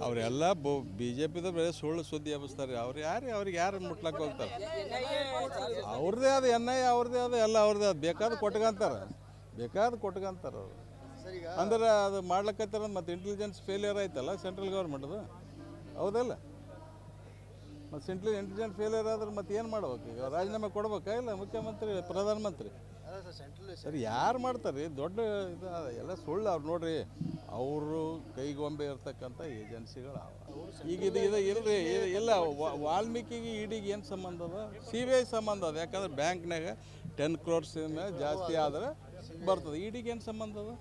ಅವರೆಲ್ಲ B J ಪಿದ ಬೇರೆ ಸುಳ್ಳು ಸುದ್ದಿ ಹಬ್ಬಿಸ್ತಾರೆ. ಅವ್ರಿಗೆ ಯಾರು ಮುಟ್ಲಕ್ಕೆ ಹೋಗ್ತಾರೆ? ಅವ್ರದ್ದೇ ಅದು NIA ಅವ್ರದ್ದೇ ಅದು ಎಲ್ಲ ಅವ್ರದ್ದೇ ಅದು ಬೇಕಾದ ಕೊಟ್ಕೊಂತಾರೆ ಅವರು. ಅಂದ್ರೆ ಅದು ಮಾಡ್ಲಕ್ಕತ್ತಾರ. ಮತ್ತು ಇಂಟೆಲಿಜೆನ್ಸ್ ಫೇಲಿಯರ್ ಆಯ್ತಲ್ಲ ಸೆಂಟ್ರಲ್ ಗೌರ್ಮೆಂಟ್ದು, ಹೌದಲ್ಲ? ಮತ್ತು ಇಂಟೆಲಿಜೆನ್ಸ್ ಫೇಲಿಯರ್ ಆದ್ರೆ ಮತ್ತೆ ಏನು ಮಾಡ್ಬೇಕು? ಈಗ ರಾಜೀನಾಮೆ ಕೊಡ್ಬೇಕಾ ಇಲ್ಲ ಮುಖ್ಯಮಂತ್ರಿ ಪ್ರಧಾನಮಂತ್ರಿ? ಸರಿ, ಯಾರು ಮಾಡ್ತಾರೆ? ದೊಡ್ಡ ಇದು ಎಲ್ಲ ಸುಳ್ಳು. ಅವ್ರು ನೋಡ್ರಿ, ಅವರು ಕೈಗೊಂಬೆ ಇರ್ತಕ್ಕಂಥ ಏಜೆನ್ಸಿಗಳು. ಈಗ ಇದು ಇಲ್ರಿ, ಇಲ್ಲ ವಾಲ್ಮೀಕಿಗೆ ಇಡಿಗೆ ಏನು ಸಂಬಂಧ ಅದ? CBI ಸಂಬಂಧ ಅದ. ಯಾಕಂದ್ರೆ ಬ್ಯಾಂಕ್ನಾಗ 10 crores ಜಾಸ್ತಿ ಆದರೆ ಬರ್ತದೆ. ಇಡಿಗೆ ಏನು ಸಂಬಂಧ ಅದ?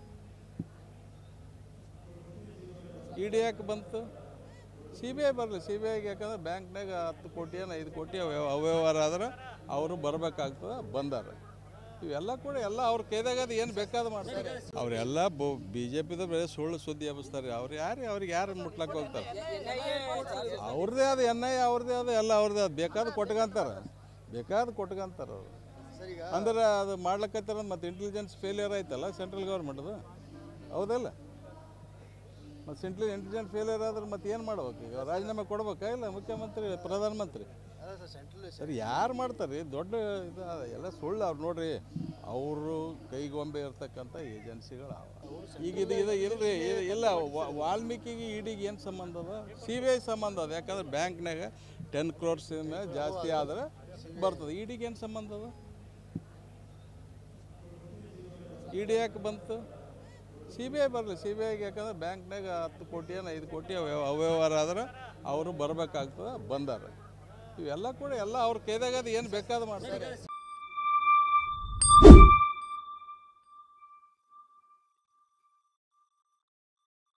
ಇಡಿ ಯಾಕೆ ಬಂತು? CBI ಬರಲಿ. CBIಗೆ ಯಾಕಂದ್ರೆ ಬ್ಯಾಂಕ್ನಾಗ 10 ಕೋಟಿ 5 ಕೋಟಿ ಅವ್ಯವಹಾರ ಆದ್ರೆ ಅವರು ಬರಬೇಕಾಗ್ತದೆ, ಬಂದಾರ. ಇವೆಲ್ಲ ಕೂಡ ಎಲ್ಲ ಅವ್ರ ಕೈದಾಗದು ಏನು ಬೇಕಾದ ಮಾಡ್ತಾರೆ. ಅವರೆಲ್ಲ ಬಿ ಜೆ ಪಿದ ಬೇರೆ ಸುಳ್ಳು ಸುದ್ದಿ ಹಬ್ಬಿಸ್ತಾರೆ. ಅವ್ರಿಗೆ ಯಾರು ಮುಟ್ಲಕ್ಕೆ ಹೋಗ್ತಾರೆ? ಅವ್ರದ್ದೇ ಅದು NIA ಅವ್ರದ್ದೇ ಅದು ಎಲ್ಲ ಅವ್ರದ್ದೇ ಅದು ಬೇಕಾದ ಕೊಟ್ಕೊಂತಾರೆ ಅವರು. ಅಂದ್ರೆ ಅದು ಮಾಡ್ಲಕ್ಕತ್ತಾರ. ಮತ್ತು ಇಂಟೆಲಿಜೆನ್ಸ್ ಫೇಲಿಯರ್ ಆಯ್ತಲ್ಲ ಸೆಂಟ್ರಲ್ ಗೌರ್ಮೆಂಟ್ದು, ಹೌದಲ್ಲ? ಮತ್ತು ಇಂಟೆಲಿಜೆನ್ಸ್ ಫೇಲಿಯರ್ ಆದ್ರೆ ಮತ್ತೆ ಏನು ಮಾಡ್ಬೇಕು? ಈಗ ರಾಜೀನಾಮೆ ಕೊಡ್ಬೇಕಾ ಇಲ್ಲ ಮುಖ್ಯಮಂತ್ರಿ ಪ್ರಧಾನಮಂತ್ರಿ? ಸರಿ, ಯಾರು ಮಾಡ್ತಾರೆ? ದೊಡ್ಡ ಇದು ಎಲ್ಲ ಸುಳ್ಳು. ಅವ್ರು ನೋಡ್ರಿ, ಅವರು ಕೈಗೊಂಬೆ ಇರ್ತಕ್ಕಂಥ ಏಜೆನ್ಸಿಗಳು. ಈಗ ಇದು ಇಲ್ರಿ, ಇಲ್ಲ ವಾಲ್ಮೀಕಿಗೆ ಇಡಿಗೆ ಏನು ಸಂಬಂಧ ಅದ? CBI ಸಂಬಂಧ ಅದ. ಯಾಕಂದ್ರೆ ಬ್ಯಾಂಕ್ನಾಗ 10 crores ಜಾಸ್ತಿ ಆದರೆ ಬರ್ತದೆ. ಇಡಿಗೆ ಏನು ಸಂಬಂಧ ಅದ? ಇಡಿ ಯಾಕೆ ಬಂತು? CBI ಬರಲಿ. CBIಗೆ ಯಾಕಂದ್ರೆ ಬ್ಯಾಂಕ್ನಾಗ 10 ಕೋಟಿ 5 ಕೋಟಿ ಅವ್ಯವಹಾರ ಆದ್ರೆ ಅವರು ಬರಬೇಕಾಗ್ತದೆ, ಬಂದಾರ. ಇವೆಲ್ಲ ಕೂಡ ಎಲ್ಲ ಅವ್ರ ಕೈದಾಗದು ಏನು ಬೇಕಾದ ಮಾಡ್ತಾರೆ.